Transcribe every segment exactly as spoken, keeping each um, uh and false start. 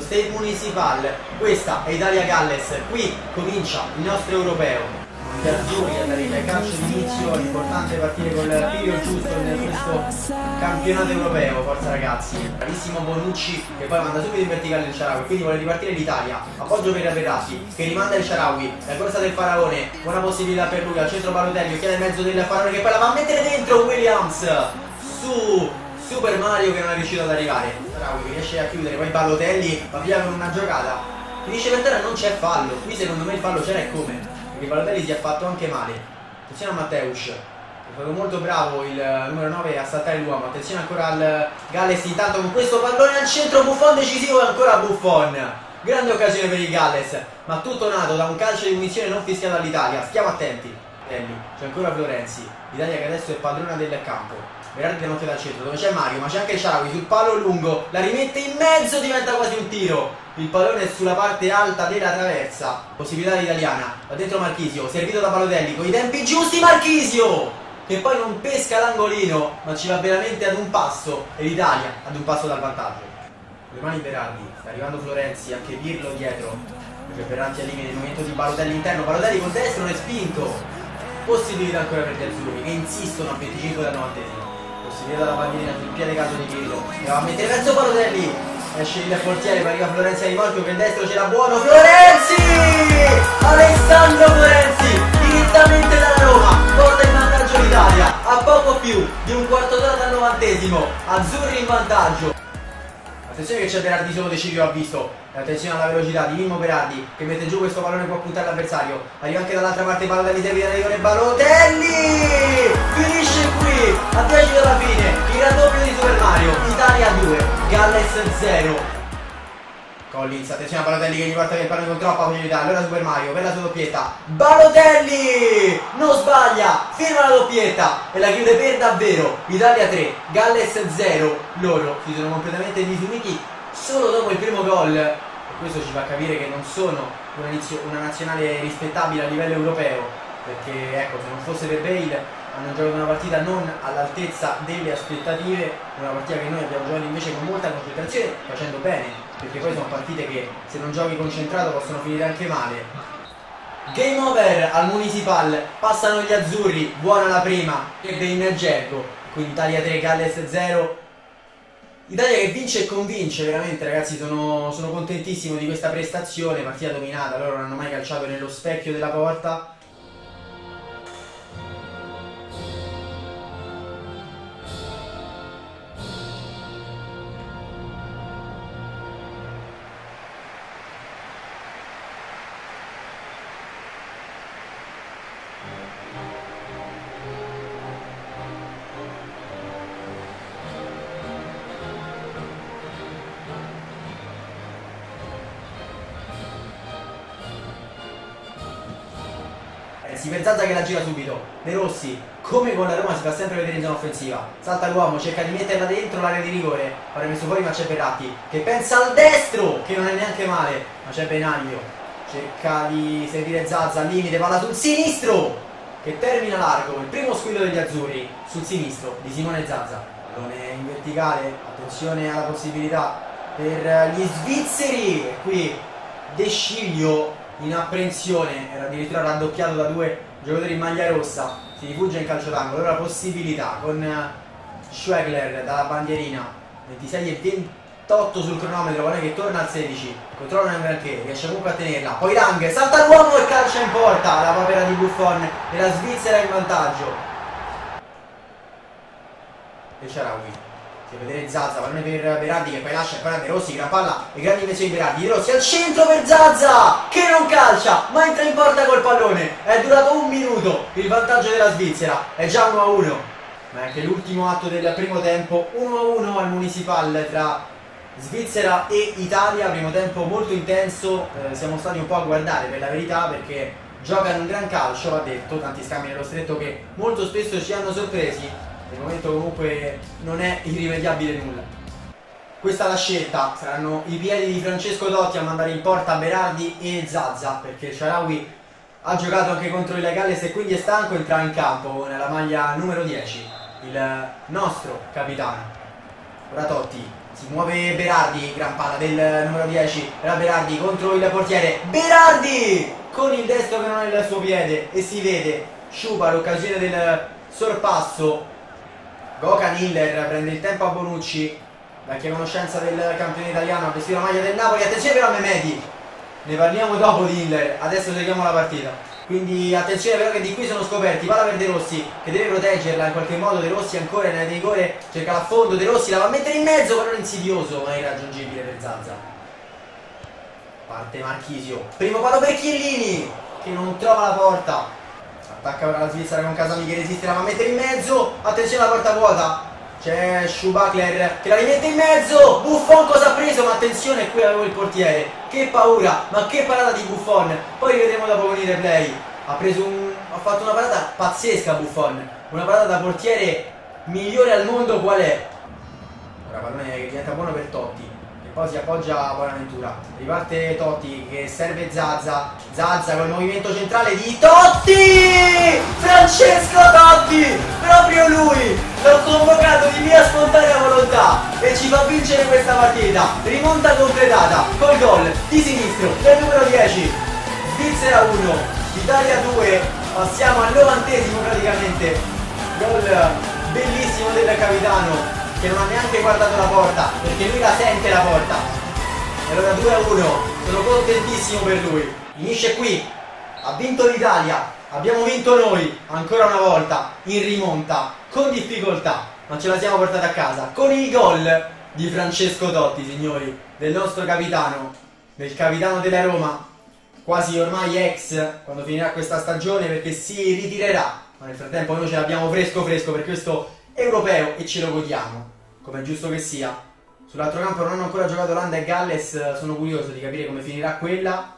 State Municipal, questa è Italia-Galles, qui comincia il nostro europeo. Gli azzurri andare ai calcio d'inizio, è importante partire col piglio giusto in questo campionato europeo, forza ragazzi. Bravissimo Bonucci che poi manda subito in verticale il Shaarawy, quindi vuole ripartire l'Italia, appoggio per Verratti che rimanda il Shaarawy, la corsa del Faraone, buona possibilità per lui, al centro Balotelli, chiede in mezzo del Faraone che poi la va a mettere dentro Williams, su Super Mario che non è riuscito ad arrivare, Shaarawy che riesce a chiudere, poi Balotelli va via con una giocata, finisce per terra, non c'è fallo, qui secondo me il fallo c'era e come? Perché Balotelli si è fatto anche male. Attenzione a Mateusz, è stato molto bravo il numero nove a saltare l'uomo. Attenzione ancora al Galles, intanto con questo pallone al centro, Buffon decisivo e ancora Buffon. Grande occasione per il Galles, ma tutto nato da un calcio di punizione non fischiato all'Italia. Stiamo attenti. C'è ancora Florenzi, l'Italia che adesso è padrona del campo. Verratti non dal centro, dove c'è Mario, ma c'è anche il Shaarawy sul palo lungo, la rimette in mezzo, diventa quasi un tiro. Il pallone è sulla parte alta della traversa. Possibilità italiana, va dentro Marchisio, servito da Balotelli, con i tempi giusti Marchisio! Che poi non pesca l'angolino, ma ci va veramente ad un passo, e l'Italia ad un passo dal vantaggio. Le mani Berardi, sta arrivando Florenzi, anche Pirlo dietro. C'è Verratti al limite, il momento di Balotelli interno, Balotelli con destro, non è spinto. Possibilità ancora per gli azzurri, che insistono a venticinque dal novantesimo. Possibilità dalla bandierina sul piede calcio di Pirlo, che va a mettere verso Balotelli. Esce il portiere, poi arriva Florenzi a rimorchio, che il destro c'era buono, Florenzi! Alessandro Florenzi, direttamente dalla Roma, porta in vantaggio l'Italia, a poco più di un quarto d'ora dal novantesimo, azzurri in vantaggio. Attenzione che c'è Berardi solo, Decilio ha visto, attenzione alla velocità di Mimmo Berardi, che mette giù questo pallone, può puntare l'avversario, arriva anche dall'altra parte Balotelli, servita da rigore, Balotelli! Finisce qui, a dieci dalla fine, il raddoppio di Super Mario, Italia due, Galles zero. Collins, attenzione a Balotelli che gli porta il pallone con troppa facilità, allora Super Mario per la sua doppietta, Balotelli! Non sbaglia, firma la doppietta e la chiude per davvero, Italia tre, Galles zero, loro si sono completamente disuniti solo dopo il primo gol e questo ci fa capire che non sono una, una nazionale rispettabile a livello europeo, perché ecco, se non fosse per Bale hanno giocato una partita non all'altezza delle aspettative, una partita che noi abbiamo giocato invece con molta concentrazione, facendo bene, perché poi sono partite che se non giochi concentrato possono finire anche male. Game over al Municipal, passano gli azzurri, buona la prima, ebbe in gergo, quindi Italia tre, Galles zero. Italia che vince e convince, veramente ragazzi, sono, sono contentissimo di questa prestazione, partita dominata, loro non hanno mai calciato nello specchio della porta. Si per Zaza che la gira subito, De Rossi come con la Roma si fa sempre vedere in zona offensiva, salta l'uomo, cerca di metterla dentro l'area di rigore, pare messo fuori ma c'è Verratti che pensa al destro che non è neanche male, ma c'è Benaglio, cerca di servire Zaza al limite, palla sul sinistro che termina largo, il primo squillo degli azzurri sul sinistro di Simone Zaza, pallone in verticale, attenzione alla possibilità per gli svizzeri e qui De Sciglio in apprensione, era addirittura raddoppiato da due giocatori in maglia rossa, si rifugia in calcio d'angolo, allora possibilità con Schwegler dalla bandierina, ventisei e ventotto sul cronometro, guarda che torna al sedici, controlla un granché, riesce comunque a tenerla, poi Lang, salta l'uomo e calcia in porta, la papera di Buffon e la Svizzera in vantaggio. E il Shaarawy. Si vede vedere Zaza, pallone per Berardi che poi lascia ancora De Rossi, gran palla e grandi invenzioni di Berardi, De Rossi al centro per Zaza che non calcia ma entra in porta col pallone, è durato un minuto il vantaggio della Svizzera, è già uno a uno, ma è anche l'ultimo atto del primo tempo, uno a uno al Municipal tra Svizzera e Italia, primo tempo molto intenso, eh, siamo stati un po' a guardare per la verità perché giocano un gran calcio, va detto, tanti scambi nello stretto che molto spesso ci hanno sorpresi. Nel momento comunque non è irrimediabile nulla. Questa è la scelta, saranno i piedi di Francesco Totti a mandare in porta Berardi e Zaza, perché Shaarawy ha giocato anche contro il Galles e quindi è stanco, entra in campo nella maglia numero dieci, il nostro capitano. ora Totti, si muove Berardi, gran palla del numero dieci, era Berardi contro il portiere, Berardi con il destro che non è il suo piede e si vede Sciupa l'occasione del sorpasso. Gokan Hiller prende il tempo a Bonucci, vecchia conoscenza del campione italiano, ha vestito la maglia del Napoli. Attenzione però a Mehmeti, ne parliamo dopo di Hiller, adesso seguiamo la partita. Quindi attenzione però che di qui sono scoperti, palla per De Rossi che deve proteggerla in qualche modo. De Rossi ancora in area di rigore, cerca l'affondo, De Rossi la va a mettere in mezzo, però insidioso ma irraggiungibile per Zaza. Parte Marchisio, primo palo per Chiellini che non trova la porta, attacca ora la Svizzera con Casami che resiste, la va a mettere in mezzo, attenzione alla porta vuota, c'è Schumacher che la rimette in mezzo. Buffon cosa ha preso? Ma attenzione, qui avevo il portiere, che paura, ma che parata di Buffon. Poi rivedremo dopo con i replay. Ha preso un. ha fatto una parata pazzesca Buffon, una parata da portiere migliore al mondo qual è. Ora pallone che diventa buono per Totti e poi si appoggia a Buonaventura, riparte Totti che serve Zaza, Zaza con il movimento centrale di Totti, Francesco Totti, proprio lui, l'ho convocato di mia spontanea volontà e ci fa vincere questa partita. Rimonta completata col gol di sinistro del numero dieci, Svizzera uno, Italia due, passiamo al novantesimo praticamente, gol bellissimo del capitano che non ha neanche guardato la porta perché lui la sente la porta. E allora due a uno, sono contentissimo per lui. Finisce qui, ha vinto l'Italia, abbiamo vinto noi ancora una volta in rimonta con difficoltà, ma ce la siamo portata a casa con il gol di Francesco Totti, signori, del nostro capitano, del capitano della Roma, quasi ormai ex quando finirà questa stagione perché si ritirerà, ma nel frattempo noi ce l'abbiamo fresco fresco per questo europeo e ce lo godiamo, come è giusto che sia. Sull'altro campo non hanno ancora giocato Olanda e Galles, sono curioso di capire come finirà quella.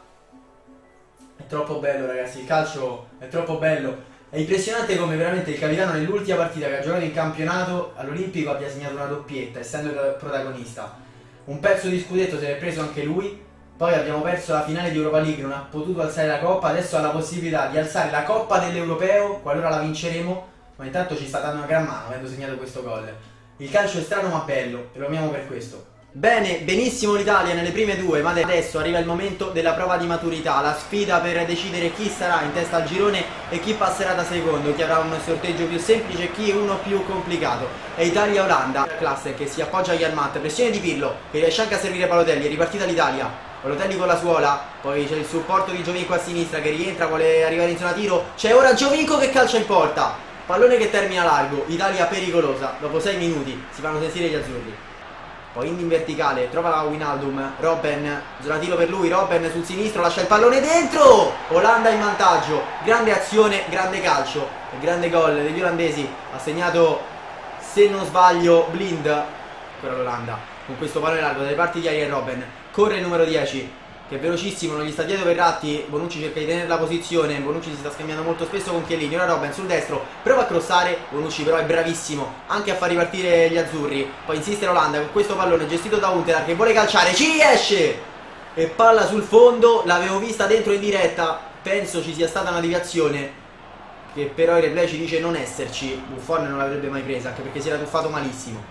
È troppo bello ragazzi, il calcio è troppo bello. È impressionante come veramente il capitano nell'ultima partita che ha giocato in campionato all'Olimpico abbia segnato una doppietta, essendo il protagonista. Un pezzo di scudetto se l'è preso anche lui. Poi abbiamo perso la finale di Europa League, non ha potuto alzare la coppa, adesso ha la possibilità di alzare la coppa dell'Europeo qualora la vinceremo. Ma intanto ci sta dando una gran mano avendo segnato questo gol. Il calcio è strano ma bello e lo amiamo per questo. Bene, benissimo l'Italia nelle prime due, ma adesso arriva il momento della prova di maturità, la sfida per decidere chi sarà in testa al girone e chi passerà da secondo, chi avrà un sorteggio più semplice e chi uno più complicato. È Italia-Olanda, classe che si appoggia agli Yarmat, pressione di Pirlo che riesce anche a servire Balotelli, è ripartita l'Italia. Balotelli con la suola, poi c'è il supporto di Giovinco a sinistra che rientra, vuole arrivare in zona tiro, c'è ora Giovinco che calcia in porta. Pallone che termina largo, Italia pericolosa, dopo sei minuti si fanno sentire gli azzurri. Poi in verticale, trova la Wijnaldum, Robben, zona tiro per lui, Robben sul sinistro, lascia il pallone dentro! Olanda in vantaggio, grande azione, grande calcio, il grande gol degli olandesi, ha segnato, se non sbaglio, Blind, ancora l'Olanda, con questo pallone largo dalle parti di Arjen Robben, corre il numero dieci, che è velocissimo, non gli sta dietro Verratti, Bonucci cerca di tenere la posizione, Bonucci si sta scambiando molto spesso con Chiellini, ora Robben sul destro, prova a crossare, Bonucci però è bravissimo anche a far ripartire gli azzurri, poi insiste l'Olanda con questo pallone gestito da Huntelaar che vuole calciare, ci riesce! E palla sul fondo, l'avevo vista dentro in diretta, penso ci sia stata una deviazione, che però il replay ci dice non esserci, Buffon non l'avrebbe mai presa, anche perché si era tuffato malissimo.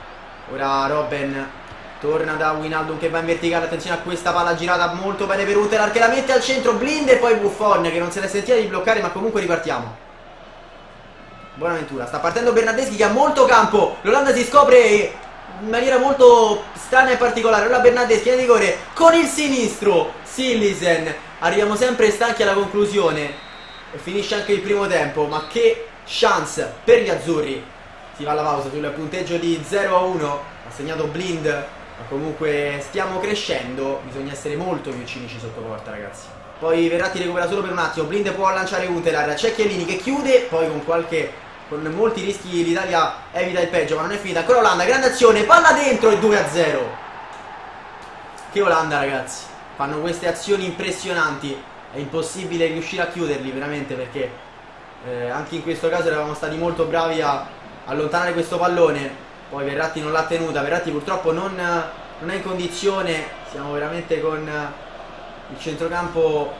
Ora Robben torna da Wijnaldum che va in verticale, attenzione a questa palla girata molto bene per Huntelaar che la mette al centro, Blind e poi Buffon che non se ne sentiva di bloccare, ma comunque ripartiamo. Buonaventura, sta partendo Bernardeschi che ha molto campo, l'Olanda si scopre in maniera molto strana e particolare, ora Bernardeschi in rigore con il sinistro, Sillisen, arriviamo sempre stanchi alla conclusione e finisce anche il primo tempo, ma che chance per gli azzurri. Si va alla pausa sul punteggio di zero a uno, ha segnato Blind, ma comunque stiamo crescendo, bisogna essere molto più cinici sotto porta ragazzi. Poi Verratti recupera solo per un attimo, Blind può lanciare Huntelaar, c'è Chiellini che chiude, poi con qualche, con molti rischi l'Italia evita il peggio, ma non è finita, ancora Olanda, grande azione, palla dentro e due a zero. Che Olanda ragazzi, fanno queste azioni impressionanti, è impossibile riuscire a chiuderli veramente perché eh, anche in questo caso eravamo stati molto bravi a allontanare questo pallone. Poi Verratti non l'ha tenuta, Verratti purtroppo non, non è in condizione, siamo veramente con il centrocampo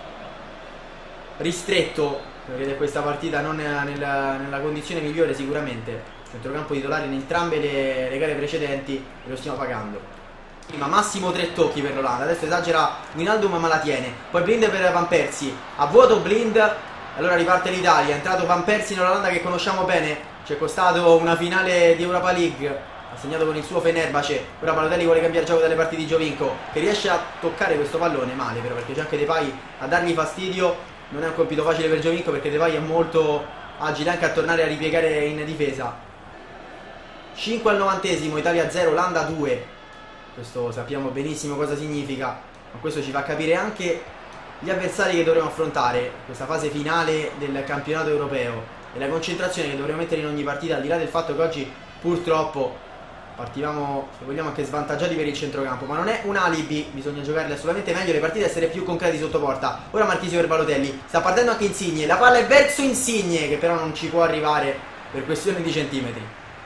ristretto, vedete questa partita non è nella, nella condizione migliore sicuramente. centrocampo titolare in entrambe le, le gare precedenti e lo stiamo pagando. Prima massimo tre tocchi per l'Olanda, adesso esagera Wijnaldum ma la tiene, poi Blind per Van Persie, a vuoto Blind, allora riparte l'Italia, è entrato Van Persie nell'Olanda che conosciamo bene, ci è costato una finale di Europa League, ha segnato con il suo Fenerbahce. Ora Balotelli vuole cambiare gioco dalle parti di Giovinco, che riesce a toccare questo pallone male però, perché c'è anche Depay a dargli fastidio. Non è un compito facile per Giovinco perché Depay è molto agile anche a tornare a ripiegare in difesa. Cinque al novantesimo, Italia zero, Olanda due. Questo sappiamo benissimo cosa significa, ma questo ci fa capire anche gli avversari che dovremo affrontare questa fase finale del campionato europeo e la concentrazione che dovremo mettere in ogni partita, al di là del fatto che oggi purtroppo partivamo, se vogliamo, anche svantaggiati per il centrocampo, ma non è un alibi, bisogna giocarle assolutamente meglio le partite, essere più concreti sotto porta. Ora Marchisio per Balotelli, sta partendo anche Insigne, la palla è verso Insigne che però non ci può arrivare per questione di centimetri.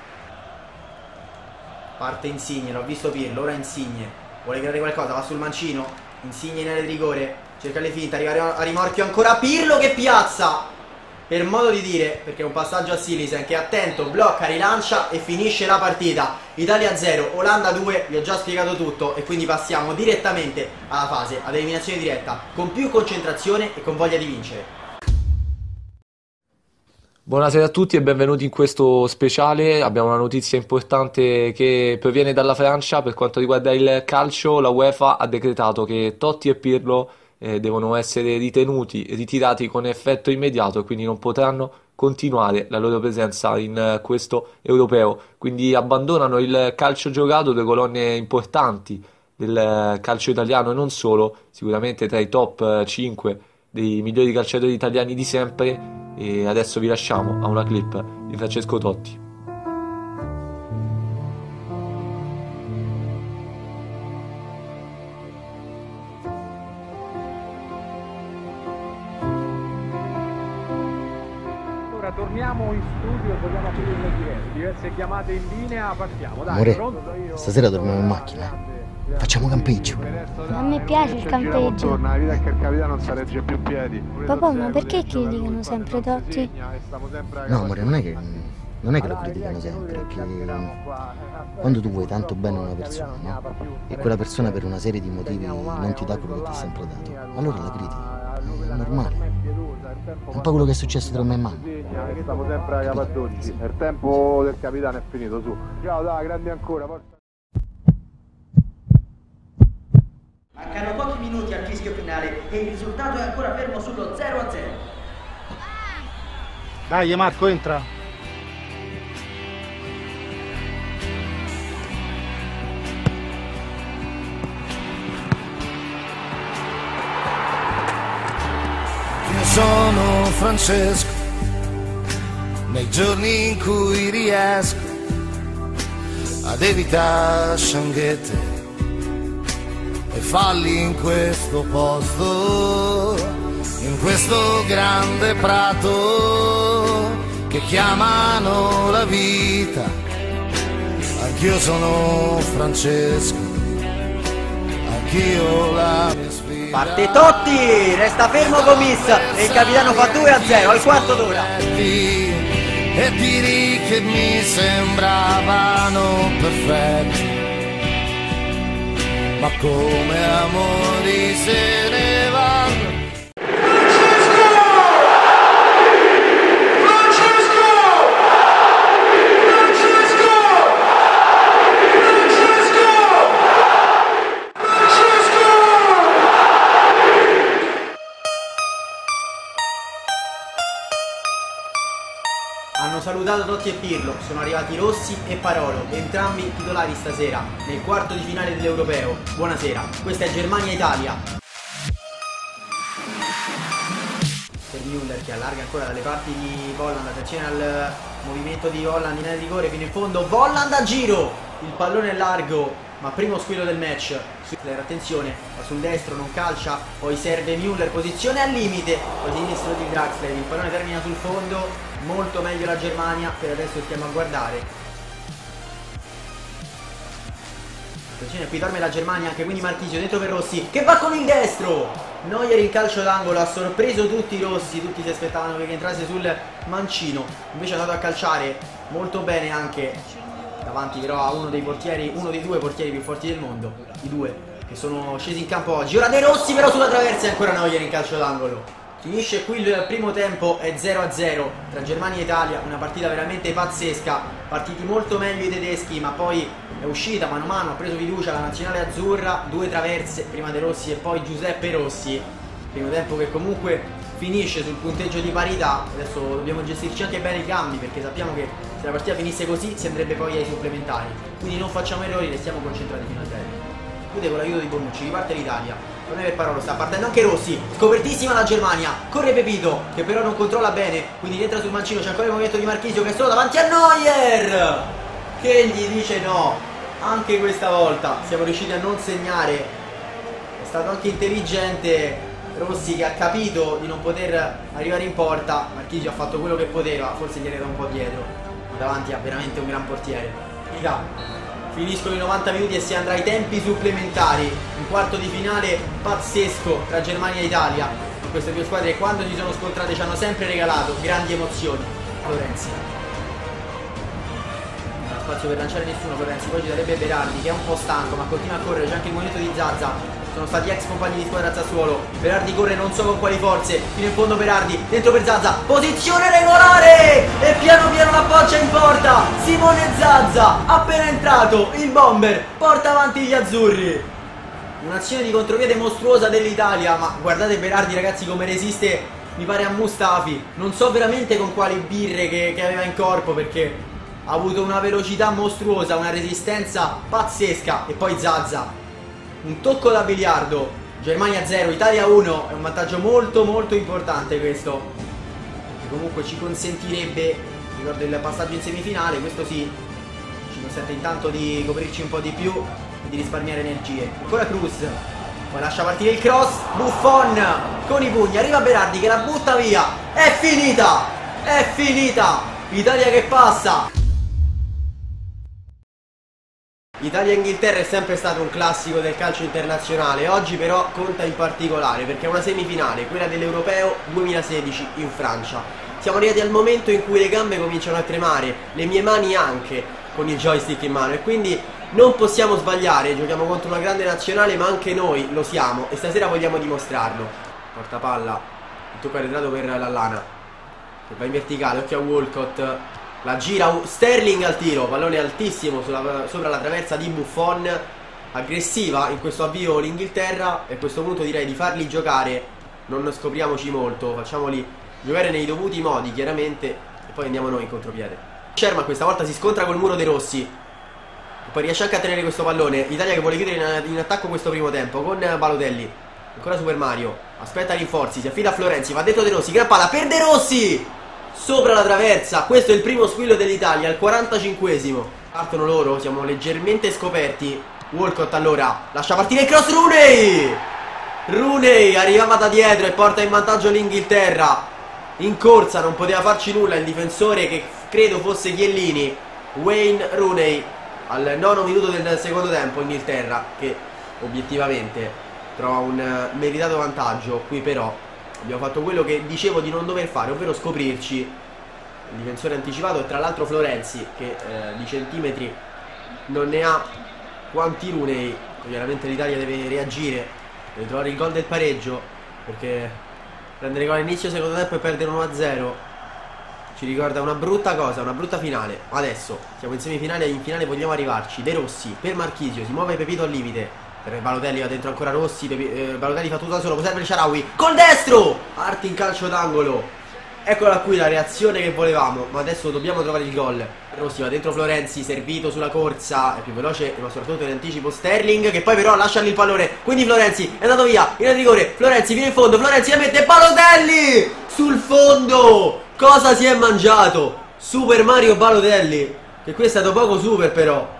Parte Insigne, l'ho visto Pirlo, ora Insigne vuole creare qualcosa, va sul mancino, Insigne in area di rigore, cerca le finte, arriva a rimorchio ancora Pirlo che piazza, per modo di dire, perché è un passaggio a Silisen che è attento, blocca, rilancia e finisce la partita. Italia zero, Olanda due, vi ho già spiegato tutto e quindi passiamo direttamente alla fase ad eliminazione diretta, con più concentrazione e con voglia di vincere. Buonasera a tutti e benvenuti in questo speciale. Abbiamo una notizia importante che proviene dalla Francia per quanto riguarda il calcio. La UEFA ha decretato che Totti e Pirlo eh, devono essere ritenuti ritirati con effetto immediato e quindi non potranno continuare la loro presenza in uh, questo europeo. Quindi abbandonano il calcio giocato, due colonne importanti del uh, calcio italiano e non solo, sicuramente tra i top uh, cinque dei migliori calciatori italiani di sempre. E adesso vi lasciamo a una clip di Francesco Totti. Ora torniamo in studio, proviamo a chiudere diverse, diverse chiamate in linea, partiamo. Dai, Amore, pronto? stasera dormiamo in macchina. Facciamo campeggio. A me piace il campeggio. La vita è che il capitano non si regge più in piedi. Papà, ma perché criticano sempre Totti? No, amore, non è che, non è che lo criticano sempre, è che quando tu vuoi tanto bene a una persona, no? E quella persona per una serie di motivi non ti dà quello che ti ha sempre dato, allora la critichi. È normale. È un po' quello che è successo tra me e mamma. Stiamo sempre a capo a dodici. Il tempo del capitano è finito, su. Ciao, dai, grandi ancora. Forza. Mancano pochi minuti al fischio finale e il risultato è ancora fermo sullo zero a zero. Dai Marco, entra. Io sono Francesco, nei giorni in cui riesco ad evitare scianghette e falli in questo posto, in questo grande prato che chiamano la vita. Anch'io sono Francesco, anch'io la mia sfida. Parte Totti, resta fermo Gomis e il capitano fa due a zero al quarto d'ora. E tiri che mi sembravano perfetti, ma come amori se ne vanno. Hanno salutato Totti e Pirlo, sono arrivati Rossi e Parolo, entrambi titolari stasera, nel quarto di finale dell'Europeo. Buonasera, questa è Germania-Italia. Per Müller che allarga ancora dalle parti di Volland, attenzione al movimento di Volland in area di rigore fino in fondo, Volland a giro, il pallone è largo, ma primo squillo del match. Attenzione, va sul destro, non calcia, poi serve Müller, posizione al limite, poi sinistro di Draxler, il pallone termina sul fondo, molto meglio la Germania, per adesso stiamo a guardare. Attenzione, qui dorme la Germania, anche quindi Marchisio dentro per Rossi, che va con il destro! Neuer in calcio d'angolo, ha sorpreso tutti i Rossi, tutti si aspettavano che entrasse sul mancino, invece è andato a calciare molto bene anche davanti però a uno dei portieri, uno dei due portieri più forti del mondo, i due che sono scesi in campo oggi. Ora De Rossi però sulla traversa e ancora Neuer in calcio d'angolo. Finisce qui il primo tempo, è zero a zero tra Germania e Italia, una partita veramente pazzesca, partiti molto meglio i tedeschi, ma poi è uscita mano a mano, ha preso fiducia la nazionale azzurra, due traverse, prima De Rossi e poi Giuseppe Rossi. Primo tempo che comunque finisce sul punteggio di parità. Adesso dobbiamo gestirci anche bene i cambi, perché sappiamo che se la partita finisse così si andrebbe poi ai supplementari, quindi non facciamo errori, restiamo concentrati fino al termine. Chiude con l'aiuto di Bonucci, riparte l'Italia, non è per parole, sta partendo anche Rossi, scopertissima la Germania, corre Pepito che però non controlla bene, quindi rientra sul mancino, c'è ancora il movimento di Marchisio che è solo davanti a Neuer che gli dice no. Anche questa volta siamo riusciti a non segnare, è stato anche intelligente Rossi che ha capito di non poter arrivare in porta. Marchisio ha fatto quello che poteva, forse gli era un po' dietro, ma davanti ha veramente un gran portiere. Figa. Finiscono i novanta minuti e si andrà ai tempi supplementari, un quarto di finale pazzesco tra Germania e Italia. Queste due squadre quando si sono scontrate ci hanno sempre regalato grandi emozioni. Florenzi, non ha spazio per lanciare nessuno Florenzi, poi ci sarebbe Berardi che è un po' stanco ma continua a correre, c'è anche il movimento di Zaza. Sono stati ex compagni di squadra a Sassuolo. Berardi corre non so con quali forze, fino in fondo Berardi, dentro per Zaza, posizione regolare e piano piano la appoggia in porta. Simone Zaza, appena entrato il bomber porta avanti gli azzurri. Un'azione di contropiede mostruosa dell'Italia, ma guardate Berardi ragazzi come resiste, mi pare a Mustafi, non so veramente con quali birre che, che aveva in corpo, perché ha avuto una velocità mostruosa, una resistenza pazzesca. E poi Zaza, un tocco da biliardo. Germania zero, Italia uno, è un vantaggio molto molto importante questo, perché comunque ci consentirebbe, ricordo il passaggio in semifinale, questo sì, ci consente intanto di coprirci un po' di più e di risparmiare energie. Ancora Cruz, poi lascia partire il cross, Buffon con i pugni, arriva Berardi che la butta via, è finita, è finita, Italia che passa. Italia-Inghilterra è sempre stato un classico del calcio internazionale, oggi però conta in particolare perché è una semifinale, quella dell'Europeo duemilasedici in Francia. Siamo arrivati al momento in cui le gambe cominciano a tremare, le mie mani anche, con il joystick in mano, e quindi non possiamo sbagliare, giochiamo contro una grande nazionale ma anche noi lo siamo e stasera vogliamo dimostrarlo. Porta palla, il tocco arretrato per Lallana che va in verticale, occhio a Walcott. La gira Sterling al tiro, pallone altissimo sulla, sopra la traversa di Buffon. Aggressiva in questo avvio l'Inghilterra e a questo punto direi di farli giocare, non scopriamoci molto, facciamoli giocare nei dovuti modi chiaramente e poi andiamo noi in contropiede. Sherman questa volta si scontra col muro De Rossi e poi riesce anche a tenere questo pallone. Italia che vuole chiudere in, in attacco questo primo tempo con Balotelli, ancora Super Mario, aspetta rinforzi, si affida a Florenzi, va dentro De Rossi, gran palla per De Rossi sopra la traversa. Questo è il primo squillo dell'Italia al quarantacinquesimo. Partono loro, siamo leggermente scoperti. Walcott allora lascia partire il cross, Rooney Rooney arrivava da dietro e porta in vantaggio l'Inghilterra. In corsa non poteva farci nulla il difensore che credo fosse Chiellini, Wayne Rooney, al nono minuto del secondo tempo. Inghilterra che obiettivamente trova un meritato vantaggio. Qui però abbiamo fatto quello che dicevo di non dover fare, ovvero scoprirci. Il difensore anticipato e tra l'altro Florenzi che eh, di centimetri non ne ha quanti Rooney. Chiaramente l'Italia deve reagire, deve trovare il gol del pareggio, perché prendere gol all'inizio secondo tempo e perdere uno a zero ci ricorda una brutta cosa, una brutta finale. Adesso siamo in semifinale e in finale vogliamo arrivarci. De Rossi per Marchisio, si muove Pepito al limite. Per Balotelli va dentro ancora Rossi, eh, Balotelli fa tutto da solo, serve il Shaarawy col destro, Arti in calcio d'angolo. Eccola qui la reazione che volevamo, ma adesso dobbiamo trovare il gol. Rossi va dentro Florenzi, servito sulla corsa, è più veloce ma soprattutto in anticipo Sterling, che poi però lascia lì il pallone, quindi Florenzi è andato via, in rigore, Florenzi viene in fondo, Florenzi la mette, Balotelli sul fondo. Cosa si è mangiato? Super Mario Balotelli, che qui è stato poco super però.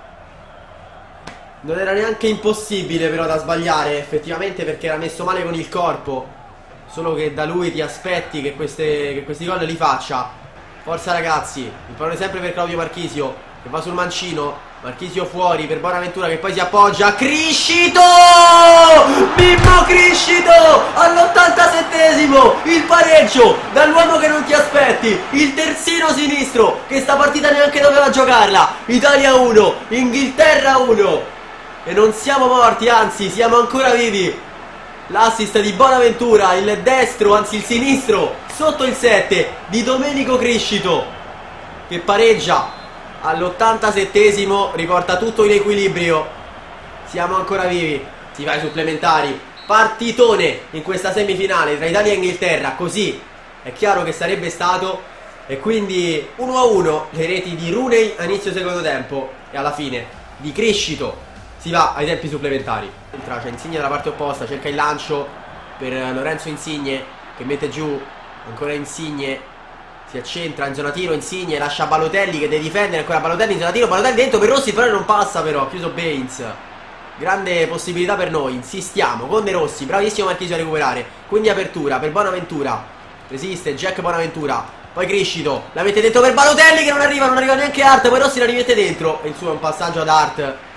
Non era neanche impossibile però da sbagliare effettivamente, perché era messo male con il corpo. Solo che da lui ti aspetti che, queste, che questi gol li faccia. Forza ragazzi, il pallone sempre per Claudio Marchisio che va sul mancino, Marchisio fuori per Bonaventura che poi si appoggia. Criscito! Mimmo Criscito! All'ottantasettesimo il pareggio dall'uomo che non ti aspetti, il terzino sinistro che sta partita neanche doveva giocarla. Italia uno, Inghilterra uno. E non siamo morti, anzi siamo ancora vivi. L'assist di Bonaventura, il destro, anzi il sinistro, sotto il sette di Domenico Criscito, che pareggia all'ottantasettesimo, riporta tutto in equilibrio. Siamo ancora vivi. Si va ai supplementari. Partitone in questa semifinale tra Italia e Inghilterra. Così è chiaro che sarebbe stato. E quindi uno a uno le reti di Rooney a inizio secondo tempo e alla fine di Criscito. Si va ai tempi supplementari. Entra, c'è Insigne dalla parte opposta, cerca il lancio per Lorenzo Insigne che mette giù. Ancora Insigne, si accentra in zona tiro, Insigne lascia Balotelli che deve difendere, ancora Balotelli in zona tiro, Balotelli dentro per Rossi, però non passa, però ha chiuso Baines. Grande possibilità per noi, insistiamo con De Rossi, bravissimo Marchisio a recuperare. Quindi apertura per Bonaventura, resiste Jack Bonaventura, poi Criscito la mette dentro per Balotelli che non arriva, non arriva neanche Hart, poi Rossi la rimette dentro e il suo è un passaggio ad Hart.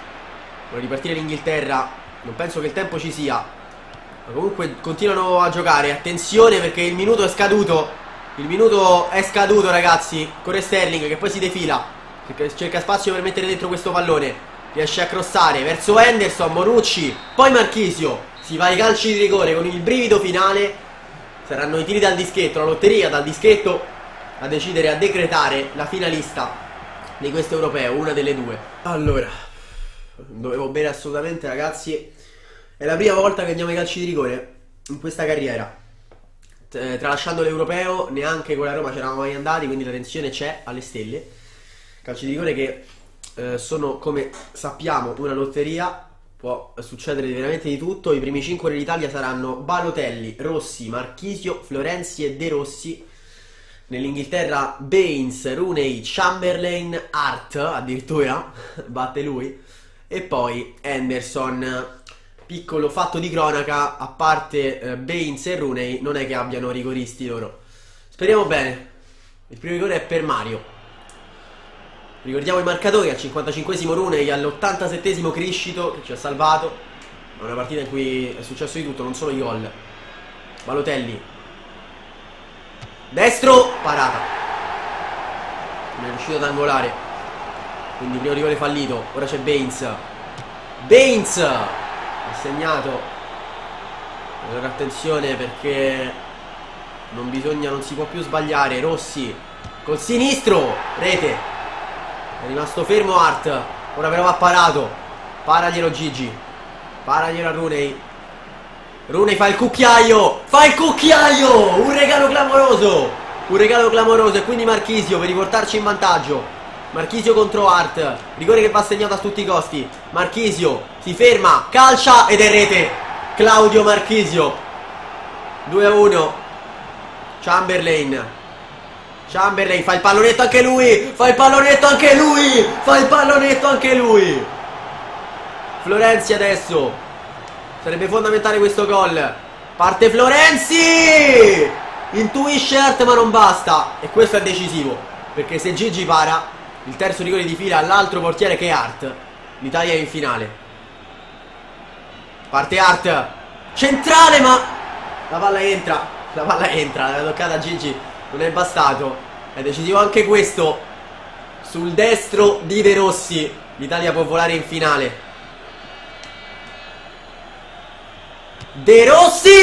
Vuole ripartire l'Inghilterra, non penso che il tempo ci sia, ma comunque continuano a giocare. Attenzione perché il minuto è scaduto. Il minuto è scaduto, ragazzi. Corre Sterling che poi si defila, cerca spazio per mettere dentro questo pallone, riesce a crossare verso Henderson, Bonucci, poi Marchisio. Si va ai calci di rigore con il brivido finale. Saranno i tiri dal dischetto, la lotteria dal dischetto a decidere, a decretare la finalista di questo europeo, una delle due. Allora, dovevo bere assolutamente, ragazzi. È la prima volta che andiamo ai calci di rigore in questa carriera. Tralasciando l'europeo, neanche con la Roma c'eravamo mai andati, quindi la tensione c'è alle stelle. Calci di rigore che eh, sono, come sappiamo, una lotteria. Può succedere veramente di tutto. I primi cinque dell'Italia saranno Balotelli, Rossi, Marchisio, Florenzi e De Rossi. Nell'Inghilterra Baines, Rooney, Chamberlain, Hart addirittura batte lui. E poi Henderson. Piccolo fatto di cronaca, a parte eh, Baines e Rooney, non è che abbiano rigoristi loro. Speriamo bene. Il primo rigore è per Mario. Ricordiamo i marcatori: al cinquantacinquesimo Rooney, all'ottantasettesimo Criscito che ci ha salvato. È una partita in cui è successo di tutto, non solo i gol. Balotelli, destro, parata. Non è riuscito ad angolare, quindi primo rigore fallito. Ora c'è Baines. Baines ha segnato. Allora attenzione perché non bisogna, non si può più sbagliare. Rossi col sinistro, rete. È rimasto fermo Hart. Ora però va parato. Paraglielo Gigi, paraglielo a Rooney. Rooney fa il cucchiaio, fa il cucchiaio. Un regalo clamoroso, un regalo clamoroso. E quindi Marchisio per riportarci in vantaggio. Marchisio contro Hart, rigore che va segnato a tutti i costi. Marchisio si ferma, calcia ed è rete. Claudio Marchisio. Due a uno. Chamberlain, Chamberlain fa il pallonetto anche lui, fa il pallonetto anche lui, fa il pallonetto anche lui. Florenzi adesso, sarebbe fondamentale questo gol. Parte Florenzi, intuisce Hart ma non basta. E questo è decisivo, perché se Gigi para, il terzo rigore di fila all'altro portiere che è Hart, l'Italia è in finale. Parte Hart, centrale, ma la palla entra, la palla entra, l'aveva toccata Gigi, non è bastato. È decisivo anche questo sul destro di De Rossi. L'Italia può volare in finale. De Rossi!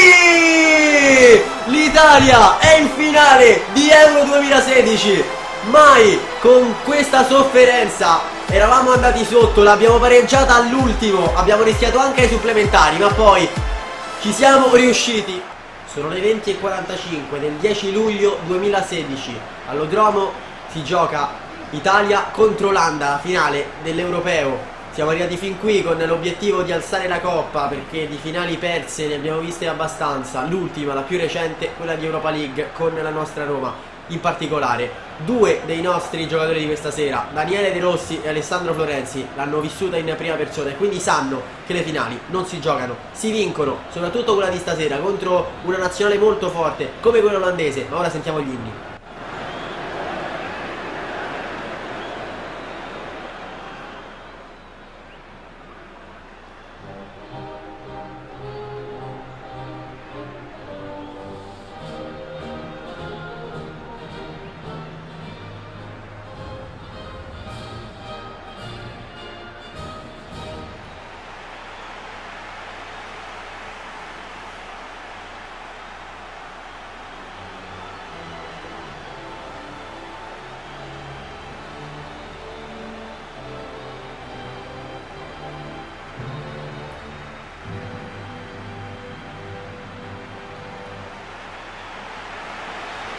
L'Italia è in finale di Euro duemilasedici. Mai con questa sofferenza. Eravamo andati sotto, l'abbiamo pareggiata all'ultimo, abbiamo rischiato anche ai supplementari, ma poi ci siamo riusciti. Sono le venti e quarantacinque del dieci luglio duemilasedici. All'Odromo si gioca Italia contro Olanda, la finale dell'Europeo. Siamo arrivati fin qui con l'obiettivo di alzare la coppa, perché di finali perse ne abbiamo viste abbastanza. L'ultima, la più recente, quella di Europa League con la nostra Roma. In particolare due dei nostri giocatori di questa sera, Daniele De Rossi e Alessandro Florenzi, l'hanno vissuta in prima persona e quindi sanno che le finali non si giocano, si vincono, soprattutto quella di stasera contro una nazionale molto forte come quella olandese. Ma ora sentiamo gli inni.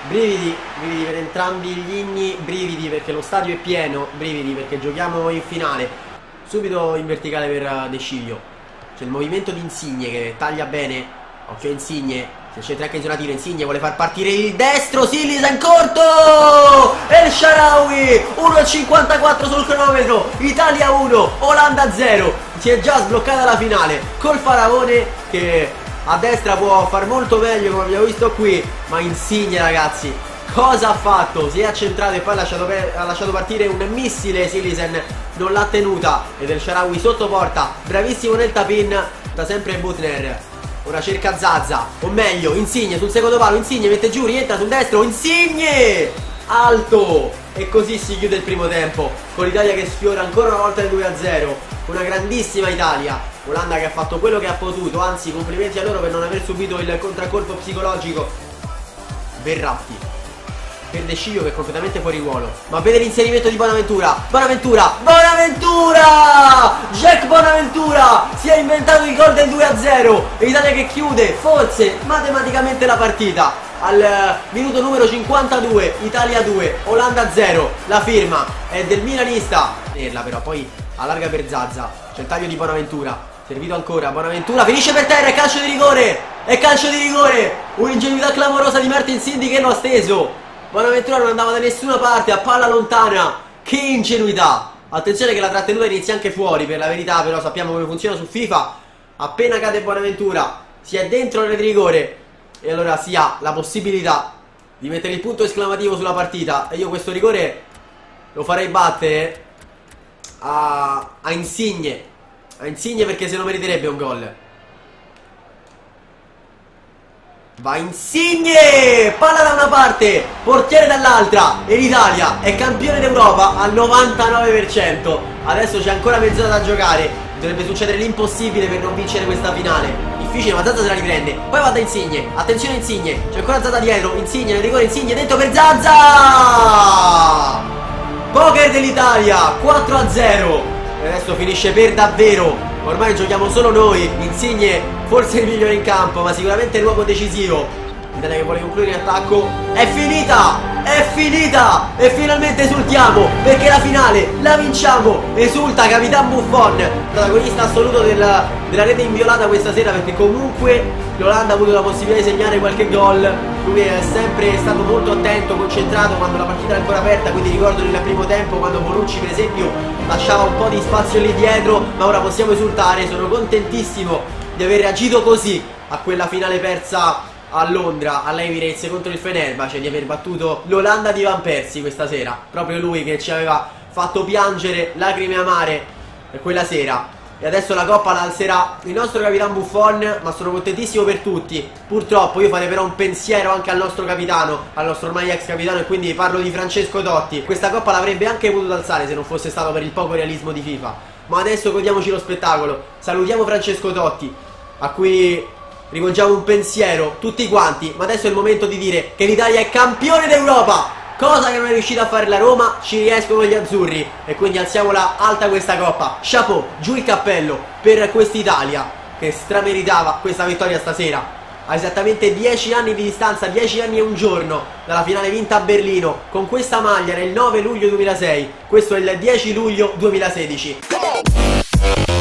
Brividi, brividi per entrambi gli inni, brividi perché lo stadio è pieno, brividi perché giochiamo in finale. Subito in verticale per De Sciglio. C'è il movimento di Insigne che taglia bene. Occhio Insigne, se c'entra anche in zona tiro. Insigne vuole far partire il destro, Sillis in corto! El Shaarawy, uno e cinquantaquattro sul cronometro, Italia uno, Olanda zero. Si è già sbloccata la finale col Faraone che a destra può far molto meglio come abbiamo visto qui, ma Insigne ragazzi cosa ha fatto? Si è accentrato e poi ha lasciato, ha lasciato partire un missile. Silisen non l'ha tenuta ed El Shaarawy sotto porta, bravissimo nel tap-in da sempre Butner. Ora cerca Zaza, o meglio Insigne sul secondo palo, Insigne mette giù, rientra sul destro, Insigne alto, e così si chiude il primo tempo con l'Italia che sfiora ancora una volta il due a zero. Una grandissima Italia, Olanda che ha fatto quello che ha potuto, anzi complimenti a loro per non aver subito il contraccolpo psicologico. Verratti per De Sciglio che è completamente fuori ruolo, ma vede l'inserimento di Bonaventura, Bonaventura, Bonaventura, Jack Bonaventura si è inventato il gol del due a zero e l'Italia che chiude forse matematicamente la partita al minuto numero cinquantadue. Italia due, Olanda zero. La firma è del milanista, però poi allarga per Zaza, c'è il taglio di Bonaventura, servito ancora, Bonaventura finisce per terra, è calcio di rigore, è calcio di rigore, un'ingenuità clamorosa di Martin Sindi che lo ha steso. Bonaventura non andava da nessuna parte, a palla lontana, che ingenuità. Attenzione che la trattenuta inizia anche fuori, per la verità, però sappiamo come funziona su FIFA. Appena cade Bonaventura si è dentro l'area di rigore e allora si ha la possibilità di mettere il punto esclamativo sulla partita. E io questo rigore lo farei battere a, a Insigne, a Insigne perché se lo meriterebbe un gol. Va Insigne, palla da una parte, portiere dall'altra e l'Italia è campione d'Europa al novantanove per cento. Adesso c'è ancora mezz'ora da giocare, dovrebbe succedere l'impossibile per non vincere questa finale. Difficile, ma Zaza se la riprende, poi va da Insigne, attenzione Insigne, c'è ancora Zaza dietro, Insigne nel rigore, Insigne dentro per Zaza. Poker dell'Italia, quattro a zero, e adesso finisce per davvero. Ormai giochiamo solo noi, Insigne forse il migliore in campo, ma sicuramente l'uomo decisivo. L'Italia che vuole concludere in attacco. È finita! È finita! E finalmente esultiamo, perché la finale la vinciamo! Esulta Capitan Buffon, protagonista assoluto della, della rete inviolata questa sera, perché comunque l'Olanda ha avuto la possibilità di segnare qualche gol. Lui è sempre stato molto attento, concentrato quando la partita era ancora aperta, quindi ricordo nel primo tempo quando Bonucci per esempio lasciava un po' di spazio lì dietro, ma ora possiamo esultare. Sono contentissimo di aver reagito così a quella finale persa a Londra, all'Emirates contro il Fenerbahce, di aver battuto l'Olanda di Van Persie questa sera. Proprio lui che ci aveva fatto piangere lacrime amare quella sera. E adesso la coppa la alzerà il nostro Capitan Buffon, ma sono contentissimo per tutti. Purtroppo io farei però un pensiero anche al nostro capitano, al nostro ormai ex capitano, e quindi parlo di Francesco Totti. Questa coppa l'avrebbe anche potuto alzare se non fosse stato per il poco realismo di FIFA. Ma adesso godiamoci lo spettacolo. Salutiamo Francesco Totti, a cui rivolgiamo un pensiero tutti quanti. Ma adesso è il momento di dire che l'Italia è campione d'Europa, cosa che non è riuscita a fare la Roma. Ci riescono gli azzurri e quindi alziamola alta questa coppa. Chapeau, giù il cappello per quest'Italia che strameritava questa vittoria stasera. A esattamente dieci anni di distanza, dieci anni e un giorno dalla finale vinta a Berlino. Con questa maglia era il nove luglio duemilasei, questo è il dieci luglio duemilasedici.